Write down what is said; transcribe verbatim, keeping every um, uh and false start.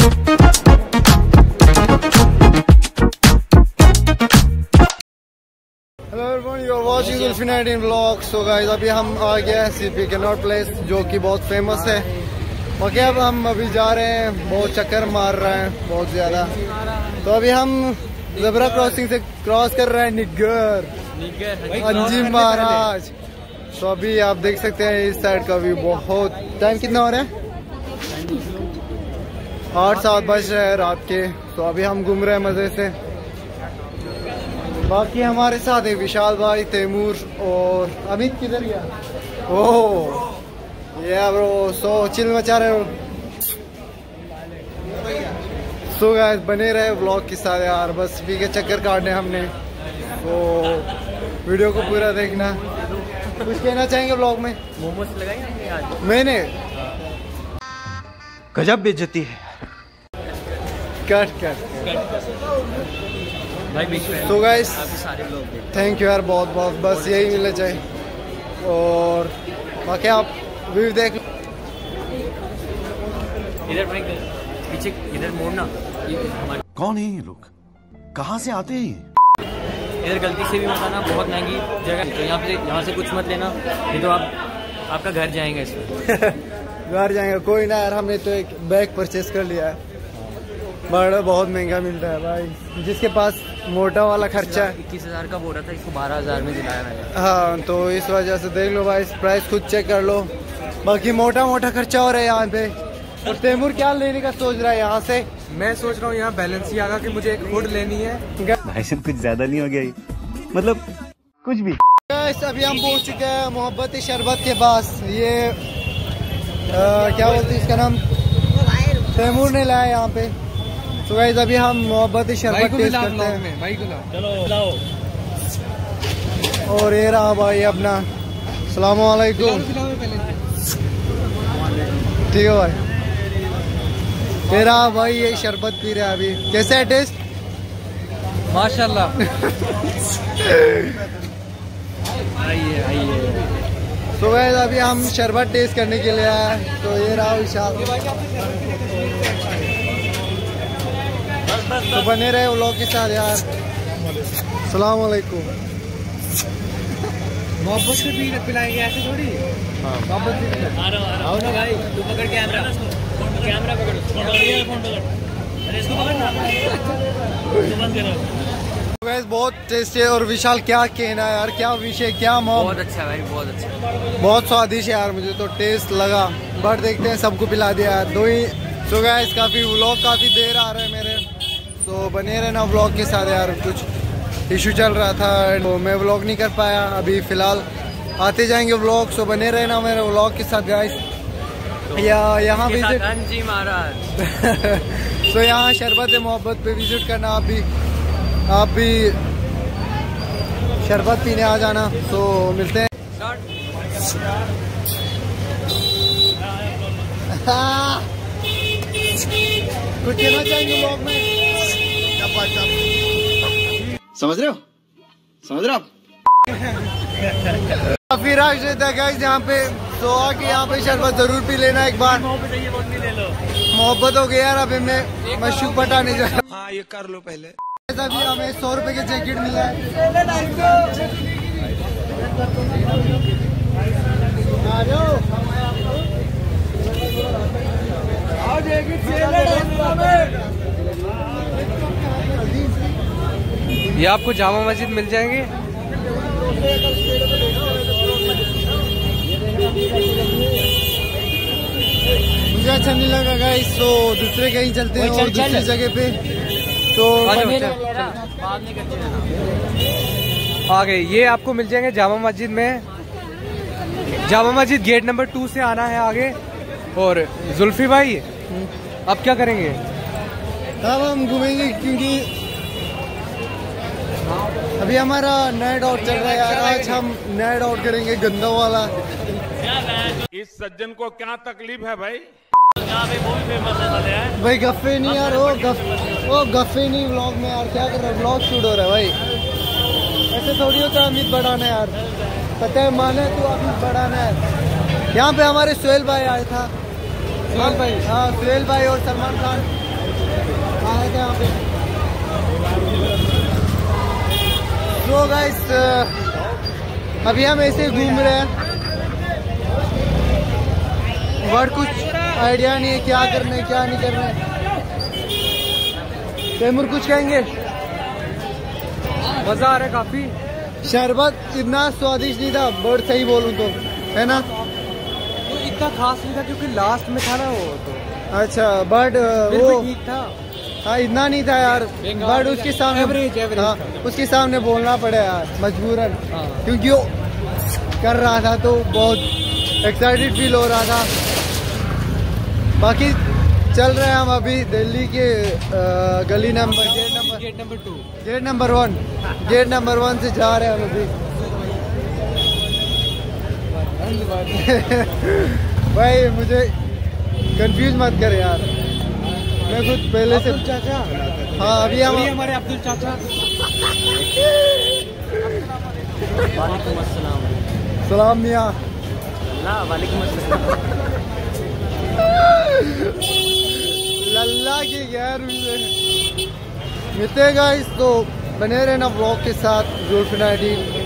Watching Zulfi nineteen vlog. So guys अभी हम आ गए हैं सीपी कैनॉट प्लेस जो कि बहुत फेमस है। ओके अब हम अभी जा रहे हैं, बहुत चक्कर मार रहे हैं बहुत ज़्यादा। तो अभी हम ज़ेब्रा क्रॉसिंग से क्रॉस कर रहे हैं निगर अंजिम महाराज। तो अभी आप देख सकते हैं इस साइड का व्यू। बहुत टाइम कितना हो रहा है? आठ सात बज रहे हैं रात के। तो अभी हम घूम रहे हैं मज़े से। बाकी हमारे साथ है विशाल भाई, तैमूर और अमित। किधर गया? ओह ये ब्रो सो चिल मचा रहे हो। सो गाइस बने रहे व्लॉग के साथ यार, बस पी के चक्कर काटने हमने। तो वीडियो को पूरा देखना। कुछ कहना चाहेंगे व्लॉग में? मोमोज लगाएंगे आज मैंने गजब बेइज्जती है। कट कट तो गाइस थैंक यू यार बहुत बहुत, बस यही मिलना चाहिए। और बाकी आप व्यू देख इधर पीछे, इधर मोड़ना। कौन है ये लोग, कहाँ से आते हैं? इधर गलती से भी मत आना, बहुत महंगी जगह है। तो यहाँ से यहाँ से कुछ मत लेना, नहीं तो आप आपका घर जाएंगे इसमें। घर जाएंगे कोई ना यार, हमने तो एक बैग परचेस कर लिया है, बड़ा बहुत महंगा मिलता है भाई। जिसके पास मोटा वाला खर्चा है, इक्कीस हजार का बोल रहा था, इसको बारह हजार में दिलाया मैंने। हाँ तो इस वजह से देख लो भाई, प्राइस खुद चेक कर लो। बाकी मोटा मोटा खर्चा हो रहा है यहाँ पे। और तैमूर क्या लेने का सोच रहा है यहाँ से? मैं सोच रहा हूँ यहाँ बैलेंसियागा की मुझे एक हुड लेनी है। भाई साहब कुछ ज्यादा नहीं हो गया ये? मतलब कुछ भी। अभी हम पहुँच चुके हैं मोहब्बत शरबत के पास। ये आ, क्या बोलते हैं इसका नाम, तैमूर ने लाया यहाँ पे। तो गाइस अभी हम मोहब्बत शरबत टेस्ट करते हैं। भाई को चलो लाओ। और ये रहा भाई अपना। अस्सलाम वालेकुम। ठीक है भाई। ये रहा भाई, ये शरबत पी रहा है अभी। कैसा है टेस्ट? माशाल्लाह। आइए आइए। तो गाइस अभी हम शरबत टेस्ट करने के लिए आए। तो ये रहा विशाल। तो बने रहे व्लॉग के साथ यार। सलाम वालेकुम। मोहब्बत से भी पिलाएंगे ऐसे थोड़ी। हाँ मोहब्बत से पिलाएंगे। आ रहा आओ ना भाई, तू पकड़ कैमरा, कैमरा पकड़, फोन पकड़। अरे इसको पकड़ना, इसको बंद करो। गाइस बहुत टेस्टी है। और विशाल क्या कहना है यार, क्या विषय, क्या मौम। बहुत अच्छा है भाई, बहुत अच्छा, बहुत स्वादिष्ट है यार, मुझे तो टेस्ट लगा। बट देखते हैं, सबको पिला दिया यार दो ही। तो गाइस काफी व्लॉग काफी देर आ रहे हैं मेरे, तो बने रहना व्लॉग के साथ यार। कुछ इशू चल रहा था तो मैं व्लॉग नहीं कर पाया। अभी फिलहाल आते जाएंगे व्लॉग, सो बने रहना मेरे व्लॉग के साथ गाइस। या यहाँ विजिट जी महाराज। तो यहाँ शरबत मोहब्बत पे विजिट करना। आप भी आप भी शरबत पीने आ जाना। तो मिलते हैं। कुछ कहना चाहेंगे व्लॉग में? समझ रहे हो, समझ रहे हो आप? काफी रश रहता है गाइस यहाँ पे। तो आके यहाँ पे शरबत जरूर पी लेना एक बार। मोहब्बत हो गई यार, अभी मैं मशरूब पटाने जा रहा हूँ। हाँ ये कर लो पहले। अभी हमें सौ रुपए के जैकेट मिला है। आ जाओ। ये आपको जामा मस्जिद मिल जाएंगे। मुझे अच्छा नहीं लगा गाइस, तो दूसरे कहीं चलते हैं और दूसरी जगह पे। तो आ गए, ये आपको मिल जाएंगे जामा मस्जिद में। Jama Masjid gate number to से आना है आगे। और जुल्फी भाई अब क्या करेंगे? अब हम घूमेंगे क्योंकि अभी हमारा नाइट आउट चल रहा है यार। आज हम नाइट आउट करेंगे गंदा वाला। इस सज्जन को क्या तकलीफ है भाई? भाई गफ्फे नहीं यार, वो गफ वो गफ्फे नहीं व्लॉग में यार। क्या कर रहा है, व्लॉग शूट हो रहा है भाई। ऐसे थोड़ी होता है अमित बढ़ाना यार, पता है माने तो अमित बढ़ाना है। यहाँ पे हमारे सुहेल भाई आया था। सुहेल भाई, हाँ सुहेल भाई और सलमान खान। आए थे यहाँ पे। तो गाइस अभी हम ऐसे घूम रहे हैं, बट कुछ आइडिया नहीं है क्या करना है क्या नहीं करना है। तैमूर कुछ कहेंगे? मजा आ रहा है काफी। शरबत इतना स्वादिष्ट नहीं था, बट सही बोलूं तो, है ना? तो इतना खास नहीं था क्योंकि लास्ट में था ना वो तो। अच्छा, बट फिर वो भी ठीक था। हाँ इतना नहीं था यार, बट उसके सामने एवरेज एवरेज हाँ, उसके सामने बोलना पड़ा यार मजबूरन, हाँ। क्योंकि वो कर रहा था तो बहुत एक्साइटेड फील हो रहा था। बाकी चल रहे हैं हम अभी दिल्ली के आ, गली number gate number gate number two gate number one gate number one से जा रहे हैं हम अभी। भाई मुझे कंफ्यूज मत कर यार, मैं खुद पहले से चाचा। हाँ अभी हम हमारे अब्दुल चाचा। वालेकुम अस्सलाम। सलाम मियाँ। अल्लाह वालेकुम अस्सलाम। लल्ला की गैर मिलते गाइस, तो बने रहना ब्लॉग के साथ। जुल्फिन आईडी